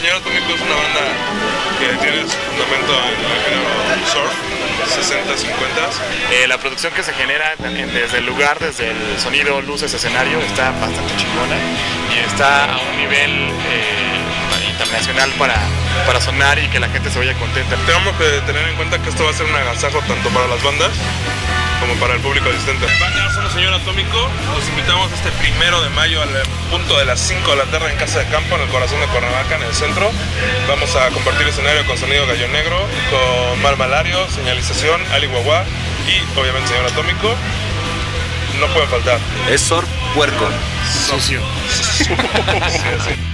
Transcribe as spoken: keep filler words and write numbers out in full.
Señor Atómico es una banda que tiene su fundamento en el género surf, sesenta, cincuenta. Eh, la producción que se genera en, desde el lugar, desde el sonido, luces, escenario, está bastante chingona y está a un nivel eh, internacional para, para sonar y que la gente se vaya contenta. Tenemos que tener en cuenta que esto va a ser un agasajo tanto para las bandas como para el público asistente. Banda, somos Señor Atómico, los invitamos este primero de mayo al punto de las cinco de la tarde en Casa de Campo, en el corazón de Cuernavaca, en el centro. Vamos a compartir escenario con Sonido Gallo Negro, con Mal Malario, Señalización, Ali Guagua y obviamente Señor Atómico. No pueden faltar. Es surf puerco. Socio. Sí, sí.